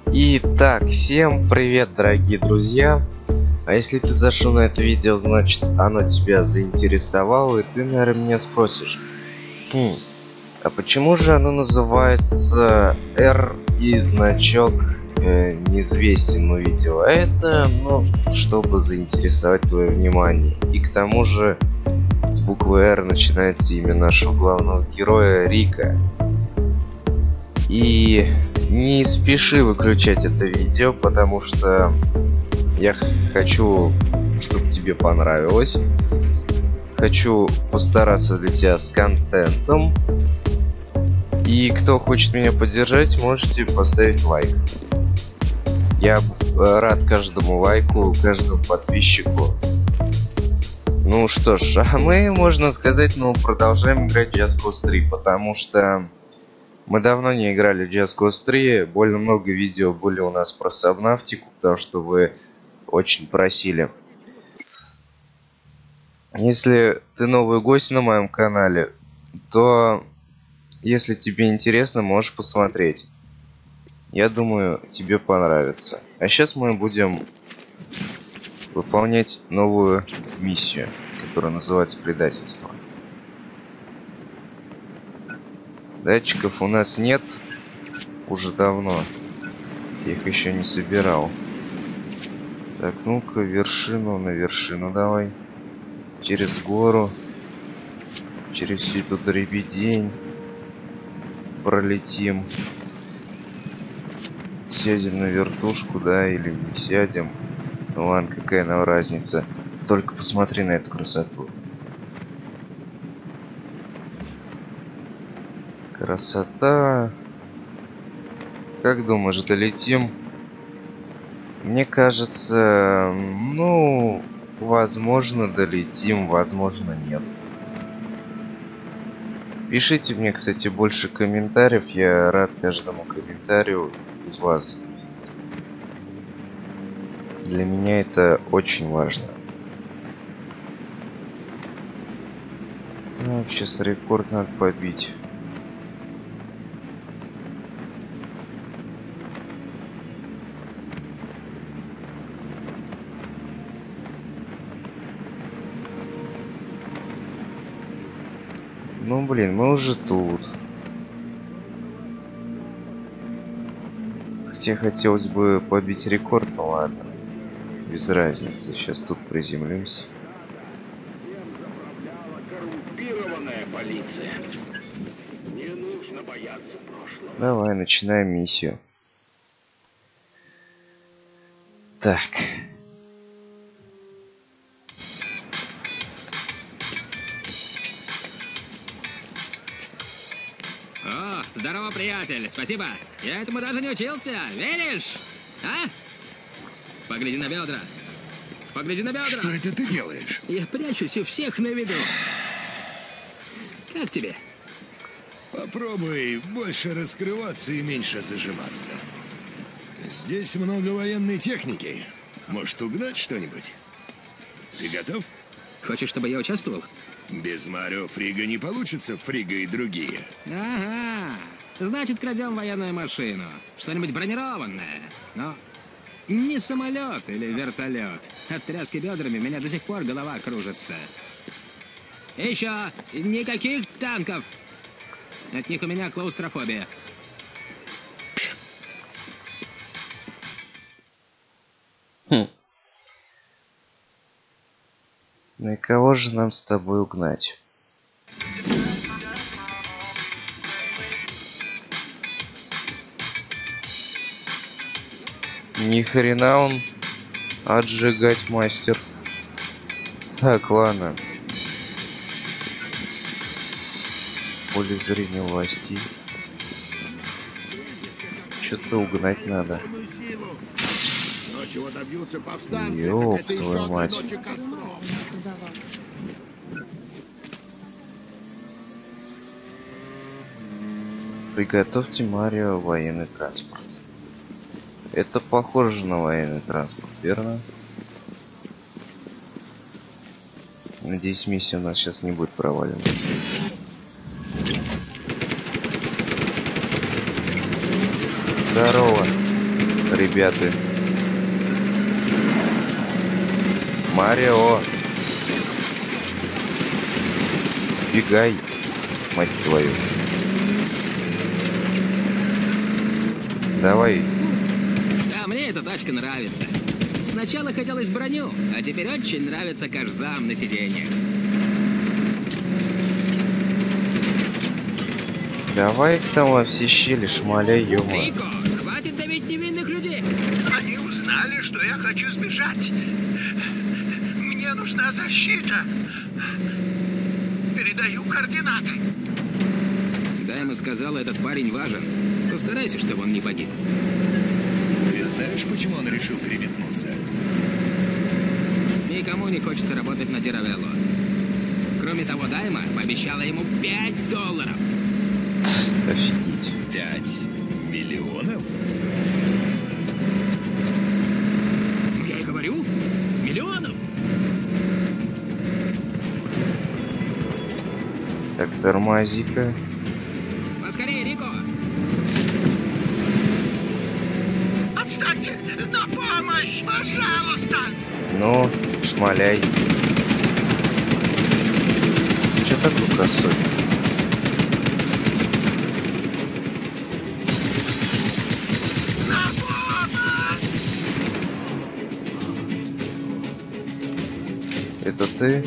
Итак, всем привет, дорогие друзья. А если ты зашел на это видео, значит оно тебя заинтересовало, и ты, наверное, меня спросишь: а почему же оно называется R и значок неизвестен у видео? А это, чтобы заинтересовать твое внимание. И к тому же с буквы R начинается имя нашего главного героя Рика. И не спеши выключать это видео, потому что я хочу, чтобы тебе понравилось. Хочу постараться для тебя с контентом. И кто хочет меня поддержать, можете поставить лайк. Я рад каждому лайку, каждому подписчику. Ну что ж, а мы, можно сказать, продолжаем играть в Just Cause 3, потому что мы давно не играли в Just Cause 3, больно много видео были у нас про Сабнавтику, потому что вы очень просили. Если ты новый гость на моем канале, то, если тебе интересно, можешь посмотреть. Я думаю, тебе понравится. А сейчас мы будем выполнять новую миссию, которая называется предательство. Датчиков у нас нет уже давно. Я их еще не собирал. Так, ну-ка, на вершину давай. Через гору. Через всю эту дребедень. Пролетим. Сядем на вертушку, да, или не сядем. Ну ладно, какая нам разница. Только посмотри на эту красоту. Красота. Как думаешь, долетим? Мне кажется, возможно долетим, возможно нет. Пишите мне, кстати, больше комментариев. Я рад каждому комментарию из вас. Для меня это очень важно. Так, сейчас рекорд надо побить. Ну блин, мы уже тут. Хотя хотелось бы побить рекорд, но ладно. Без разницы, сейчас тут приземлимся. Коррумпированная полиция. Не нужно бояться прошлого. Давай, начинаем миссию. Так. О, здорово, приятель, спасибо. Я этому даже не учился, веришь? А? Погляди на бедра. Погляди на бедра. Что это ты делаешь? Я прячусь у всех на виду. Как тебе? Попробуй больше раскрываться и меньше зажиматься. Здесь много военной техники. Может, угнать что-нибудь? Ты готов? Хочешь, чтобы я участвовал? Без Марио Фрига не получится, Фрига и другие. Ага. Значит, крадем военную машину. Что-нибудь бронированное. Но не самолет или вертолет. От тряски бедрами у меня до сих пор голова кружится. И еще никаких танков. От них у меня клаустрофобия. Ну и кого же нам с тобой угнать? Ни хрена он отжигать мастер. Так, ладно. Поле зрения власти. Что-то угнать надо. Но чего добьются повстанцы, Ёб так это еще твою одной мать. ночи костров. Приготовьте Марио военный транспорт. Это похоже на военный транспорт, верно? Надеюсь, миссия у нас сейчас не будет провалена. Здорово. ребята. Марио. Бегай, мать твою. Давай. А мне эта тачка нравится. Сначала хотелось броню, а теперь очень нравится кашзам на сиденье. Давай их там во все щели, шмаляй, ё-моё. Рико, хватит давить невинных людей. Они узнали, что я хочу сбежать. Мне нужна защита. Передаю координаты. Дайма сказала, этот парень важен. Постарайся, чтобы он не погиб. Ты знаешь, почему он решил переметнуться? Никому не хочется работать на Диравелло. Кроме того, Дайма пообещала ему $5. Офигеть. 5 миллионов? Ну, я и говорю, миллионов. Так, тормози-ка. Поскорее, Рико. Отстаньте! На помощь! Пожалуйста! Ну, шмаляй. Чё такой косой? На помощь! Это ты?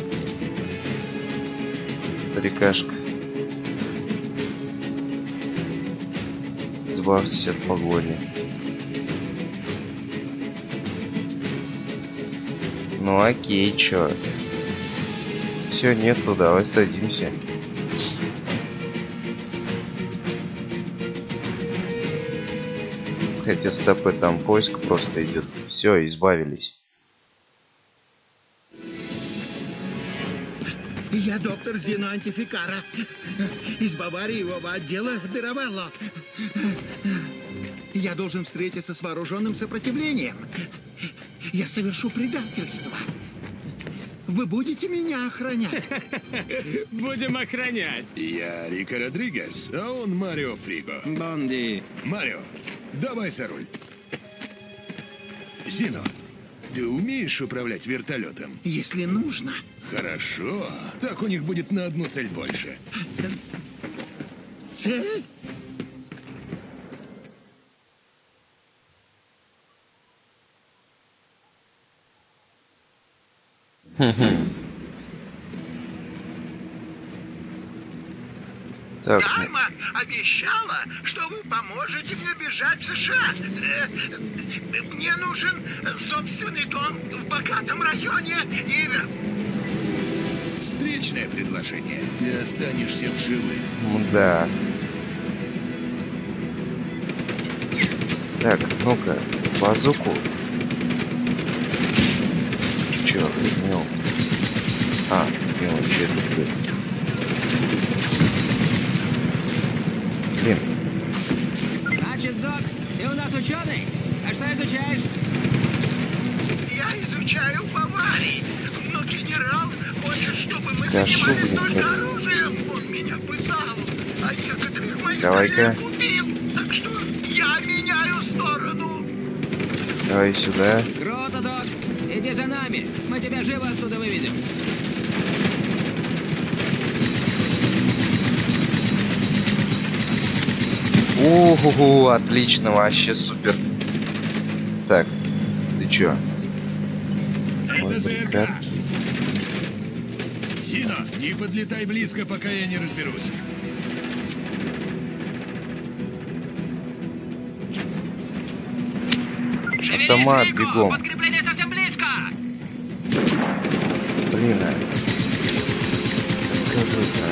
Старикашка. Избавьтесь от погони. Ну окей, чё? Все, нету, давай садимся. Хотя стопы, там поиск просто идет. Все, избавились. Я доктор Зино Антификара из Бавариевого отдела Диравелло. Я должен встретиться с вооруженным сопротивлением. Я совершу предательство. Вы будете меня охранять? Будем охранять. Я Рико Родригес, а он Марио Фриго. Бонди. Марио, давай за руль. Зино, ты умеешь управлять вертолетом? Если нужно. Хорошо. Так у них будет на одну цель больше. Цель? Так, Дайма обещала, что вы поможете мне бежать в США. Мне нужен собственный дом в богатом районе и... Встречное предложение. Ты останешься в живых. да. Так, ну-ка, базуку. Чё, ну. А, ну, че это будет? Блин, Значит, док, ты у нас ученый? А что изучаешь? Я изучаю Баварий, но генерал хочет, чтобы мы Кашу, занимались блин, только это. оружием. Он меня пытал, а некоторых моих Давай-ка. коллег убил. Так что я меняю сторону. давай сюда. Круто, док. Иди за нами. Мы тебя живо отсюда выведем. Уху, отлично, вообще супер. Так, ты чё? Это Ой, ЗРК. гадкий. Зино, не подлетай близко, пока я не разберусь. Автомат, бегом. Подкрепление совсем близко. Блин, а. Отказывай-то,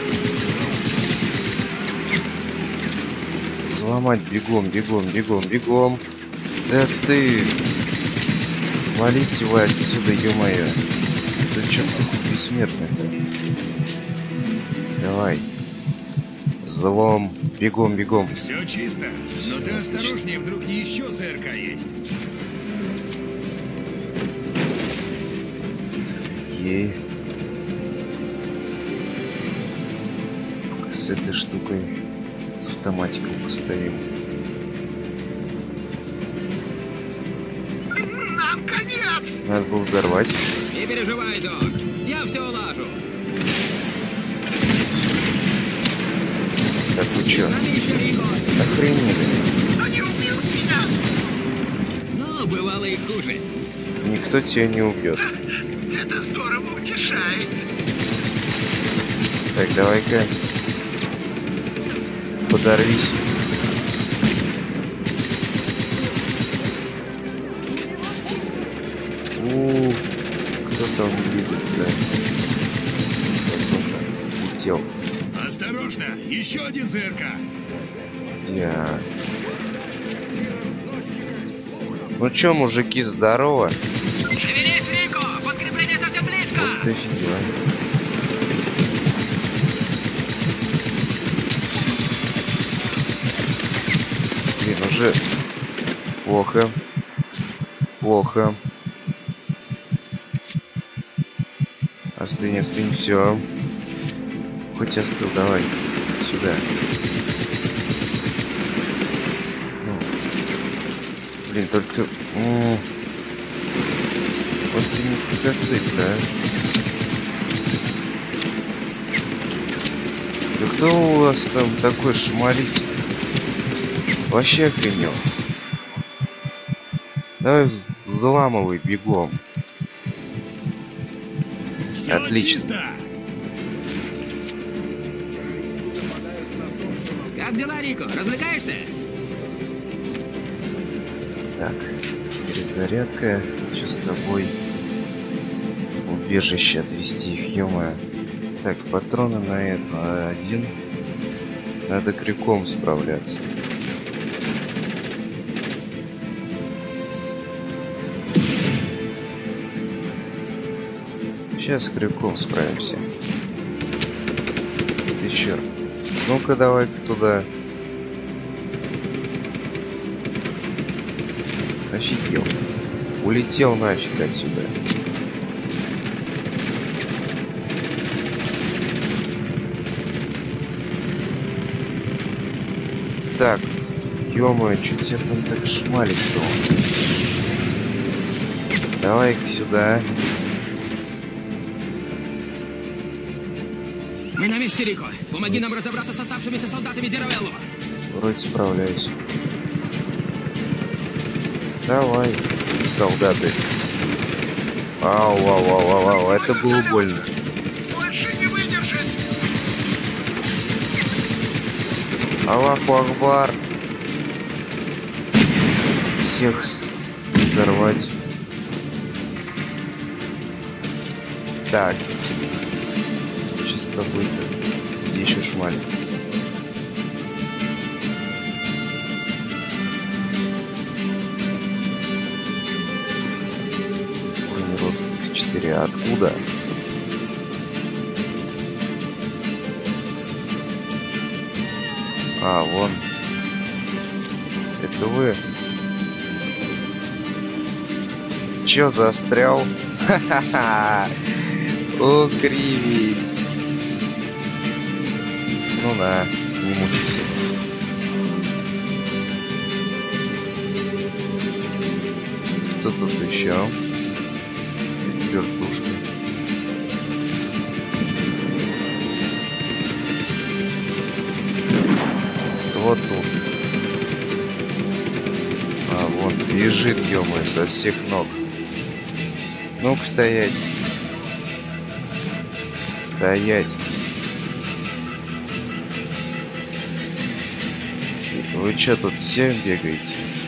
а. Взломать, бегом, бегом, бегом, бегом. Да ты. Свалите вы отсюда, ё-моё. Да чё ты бессмертный-то? Давай. Взлом. Бегом, бегом. Все чисто, но ты осторожнее, вдруг еще ЗРК есть. Окей. С этой штукой, с автоматиком постоим. нам конец! Надо было взорвать. Не переживай, док. Я все улажу. Так, вы чё? С нами еще Рико. Охренели. Они убьют меня! Но бывало и хуже. Никто тебя не убьет. Это здорово утешает. Так, давай-ка. Подорвись. Кто там видит, да? Слетел. Осторожно, еще один ЗРК. Я. Ну чё, мужики, здорово? Шевелись, Рико! Подкрепление совсем близко! Вот ты фигня. Блин, уже плохо. Плохо. Остынь, остынь, все. Хоть остыл, давай. Сюда. Ну. Блин, только... Вот ты не косык, да? Да кто у вас там такой шмалить? Вообще охренел. Давай взламывай бегом. Все Отлично. чисто. Как дела, Рико? Развлекаешься? Так, перезарядка. Что с тобой? Убежище отвести их, ё-моё. Так, патроны на это один. Надо крюком справляться. Сейчас с крюком справимся. Ты чё? Ну-ка давай-ка туда. Офигел. Улетел нафиг отсюда. Так, ё-моё, чё тебя там так шмалит-то? Давай-ка сюда. Мы на месте, Рико. Помоги нам разобраться с оставшимися солдатами Дировелло. Вроде справляюсь. Давай, солдаты. Ау, ау, ау, ау, ау, это было больно. Больше не выдержит! Аллаху Акбар. Всех взорвать. Так. Что с тобой-то? Где еще шмаль? Уровень роста 4. Откуда? А, вон. Это вы? Чё, застрял? Ха-ха-ха! О, кривей! Ну да, не мучайся. Кто тут еще? Вертушка. Вот тут. А, вон, бежит, ё-моё, со всех ног. Ну-ка, стоять. Стоять. Вы чё тут все бегаете?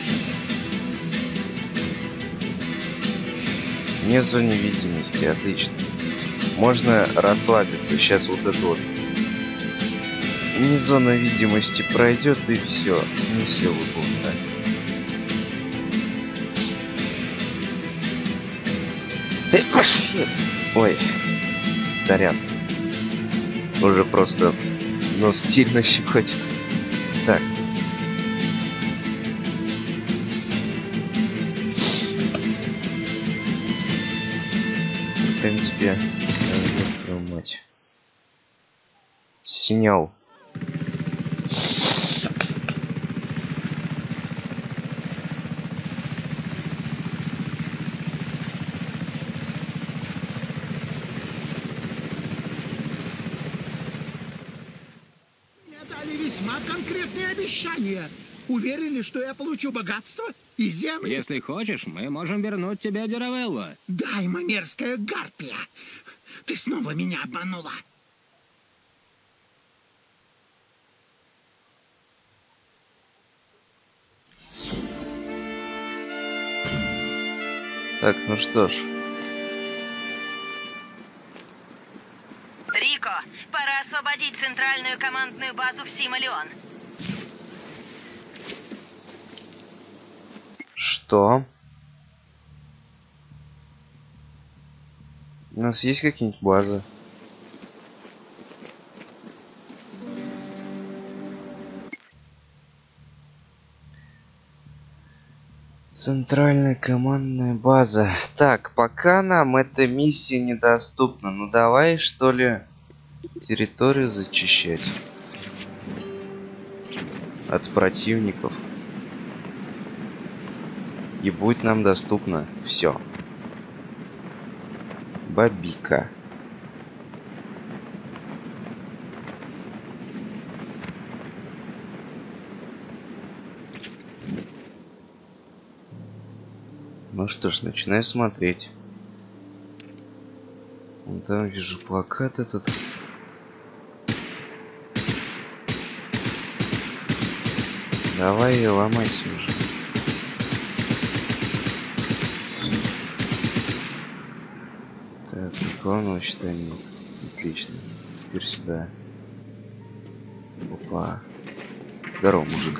Не в зоне видимости, отлично. Можно расслабиться, сейчас вот это вот. Не зона видимости пройдет и все. Не силы будут, да. Ой, заряд. Уже просто нос сильно щекотит. Так. В принципе, мать. Снял. конкретные обещания. Уверены, что я получу богатство и земли? Если хочешь, мы можем вернуть тебе Дюравелло. Дайма, мерзкая гарпия. Ты снова меня обманула. Так, ну что ж. Рико, пора освободить центральную командную базу в Сималион. Что? У нас есть какие-нибудь базы? Центральная командная база. Так, пока нам эта миссия недоступна. Ну давай, что ли, территорию зачищать от противников. И будет нам доступно все. Бабика. Ну что ж, начинаю смотреть. Вон там вижу плакат этот. Давай ломайся уже. Так, главного счета нет. Отлично. Теперь сюда. Опа. Здорово, мужик.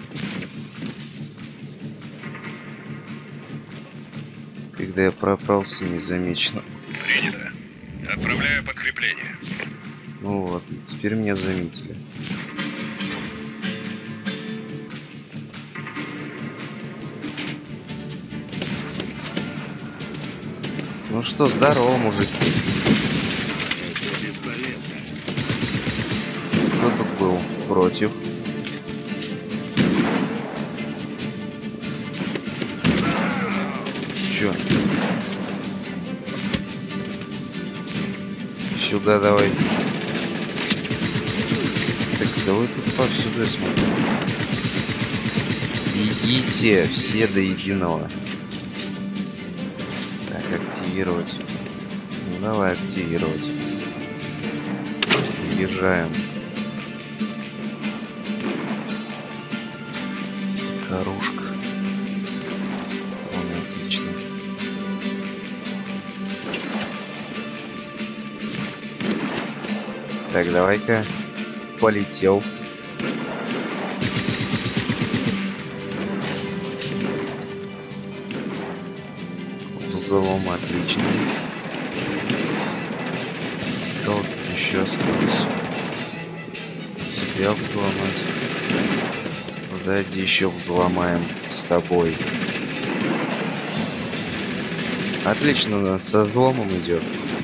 Когда я пробрался незамеченно. Принято. Отправляю подкрепление. Ну вот, теперь меня заметили. Ну что, здорово, мужик. Это бесполезно. Кто тут был против? Чё? Сюда давай. Так, да вы тут повсюду смотрите. Идите все до единого. Так, активировать. Ну давай активировать. Въезжаем. Корушка. Вон, отлично. Так, давай-ка. Полетел. Взлом отлично. Что тут еще осталось? Тебя взломать. Сзади еще взломаем с тобой. Отлично, у нас со взломом идет.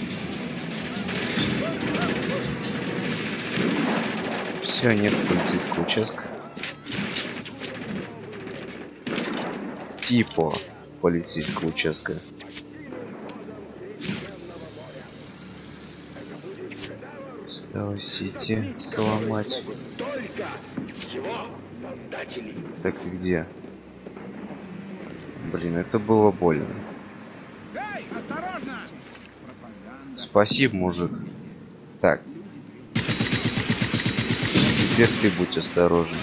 Все, нет полицейского участка. Типа полицейского участка. Осталось идти сломать. Так, ты где? Блин, это было больно. Спасибо, мужик. Так. Теперь ты будь осторожен.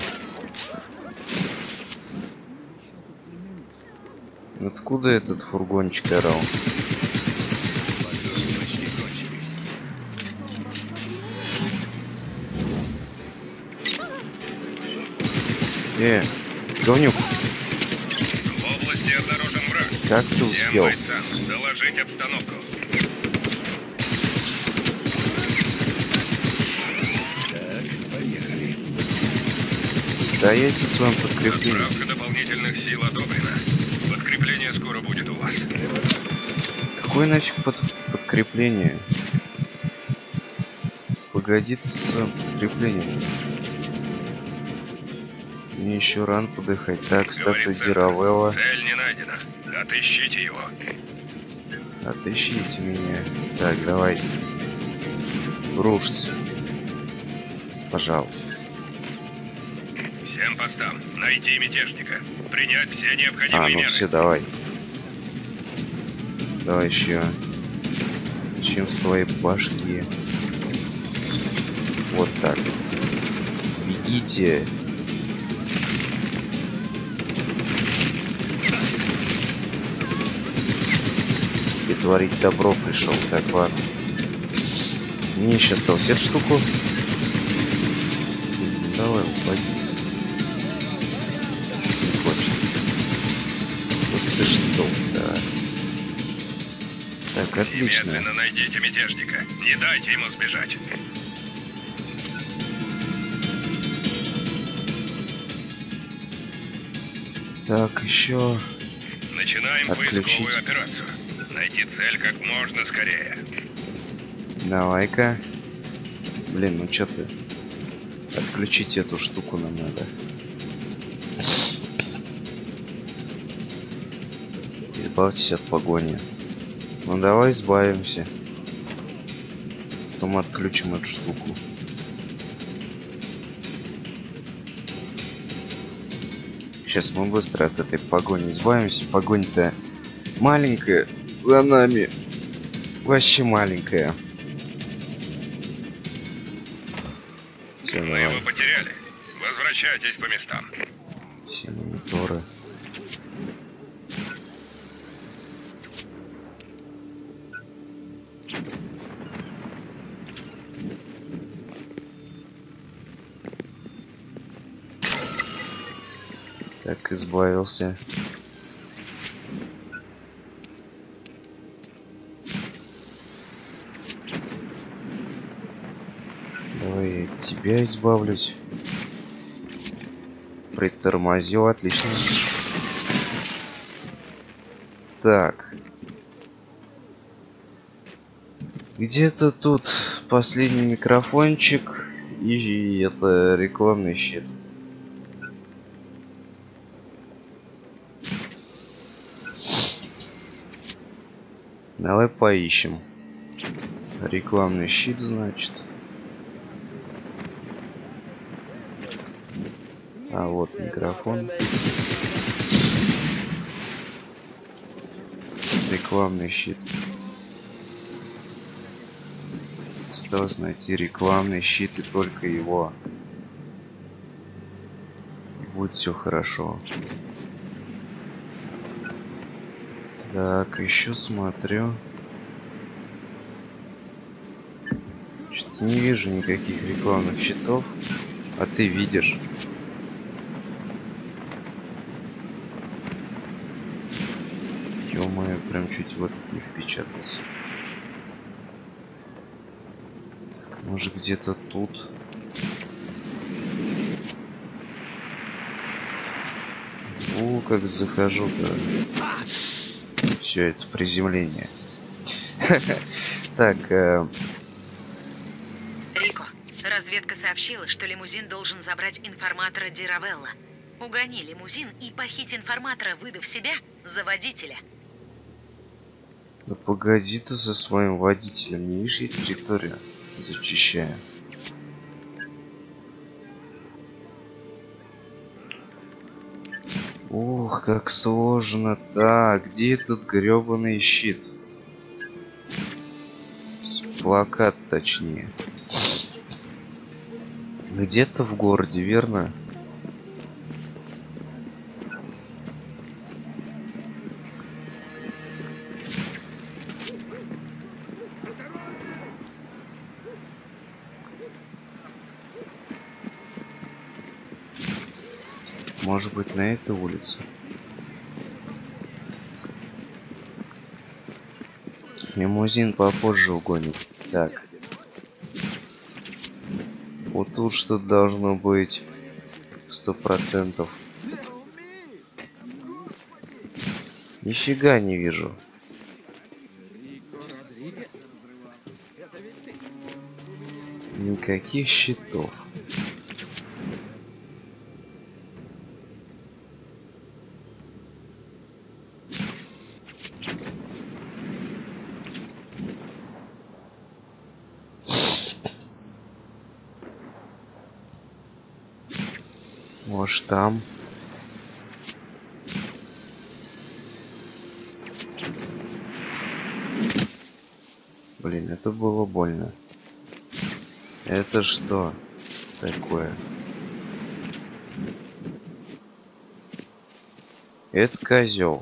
Откуда этот фургончик орал? Патроны почти кончились. Говнюк, В области обнаружен враг. как ты Всем успел? бойцам доложить обстановку. Так, поехали. Стоять в своем подкреплении. Отправка дополнительных сил одобрена. Подкрепление скоро будет у вас. Какое нафиг подкрепление? Погоди со своим подкреплением. Мне еще рано подыхать. Так, статуя Дюравелло. Цель не найдена. Отыщите его. Отыщите меня. Так, давай. Рушься. Пожалуйста. постам. Найти мятежника. Принять все А, необходимые ну меры. все, давай. Давай еще. Чем с твоей башки. Вот так. Бегите. И творить добро пришел. Так, ладно. Мне еще осталось эту штуку. Давай, упади. Не хочет. Вот ты что, да. Так, отлично. Немедленно найдите мятежника. Не дайте ему сбежать. Так, еще. Начинаем Отключить. поисковую операцию. Найти цель как можно скорее. Давай-ка. Блин, ну что ты? Отключить эту штуку нам надо. Избавьтесь от погони. Ну давай избавимся. Потом отключим эту штуку. Сейчас мы быстро от этой погони избавимся. Погонь-то маленькая за нами. Вообще маленькая. Все, Мы давай. его потеряли. Возвращайтесь по местам. Все мониторы. Так, избавился. Давай я от тебя избавлюсь. Притормозил, отлично. Так. Где-то тут последний микрофончик и это рекламный щит. Давай поищем. Рекламный щит, значит. А вот микрофон. Рекламный щит. Осталось найти рекламный щит и только его. И будет все хорошо. Так, еще смотрю. Что-то не вижу никаких рекламных щитов. А ты видишь. Ё-моё, прям чуть в этот не впечатался. Так, может где-то тут. О, как захожу-то. Все, это приземление. Так, Рико, разведка сообщила, что лимузин должен забрать информатора Ди Равелла. Угони лимузин и похить информатора, выдав себя за водителя. да погоди ты со своим водителем, не видишь, я территорию зачищаю. Ох, как сложно. Так, где этот грёбаный щит? Плакат, точнее. Где-то в городе, верно? Может быть, на этой улице? Лимузин попозже угонит. Так. Вот тут что-то должно быть 100%. Нифига не вижу. Никаких щитов. Может там. Блин, это было больно. Это что такое? Это козел.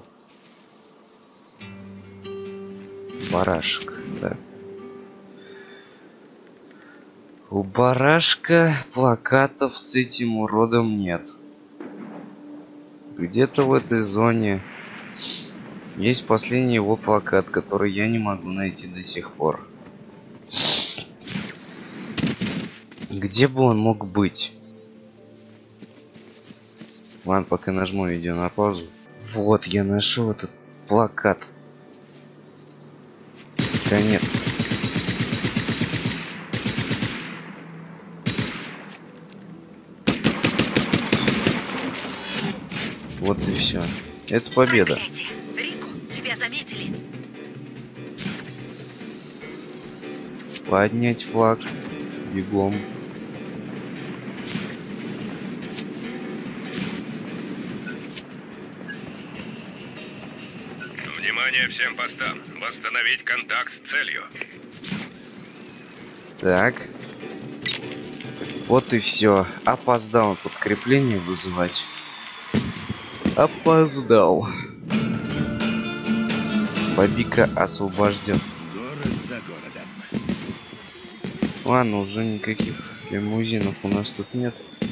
Барашек, да. У барашка плакатов с этим уродом нет. Где-то в этой зоне есть последний его плакат, который я не могу найти до сих пор. Где бы он мог быть? Ладно, пока нажму видео на паузу. Вот, я нашел этот плакат. Конец. Вот и все. Это победа. Проклятие. Рико, тебя заметили. Поднять флаг. Бегом. Внимание всем постам. Восстановить контакт с целью. Так. Вот и все. Опоздал подкрепление вызывать. Опоздал. Бабика освобожден. Город за городом. Ладно, уже никаких лимузинов у нас тут нет.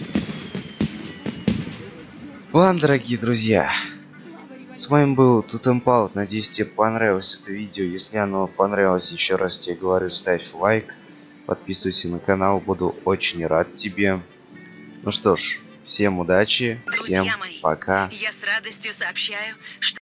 Ладно, дорогие друзья. С вами был Тутемпаут. Надеюсь, тебе понравилось это видео. Если оно понравилось, еще раз тебе говорю, ставь лайк. Подписывайся на канал. Буду очень рад тебе. Ну что ж, всем удачи. Всем Друзья мои, пока. я с радостью сообщаю, что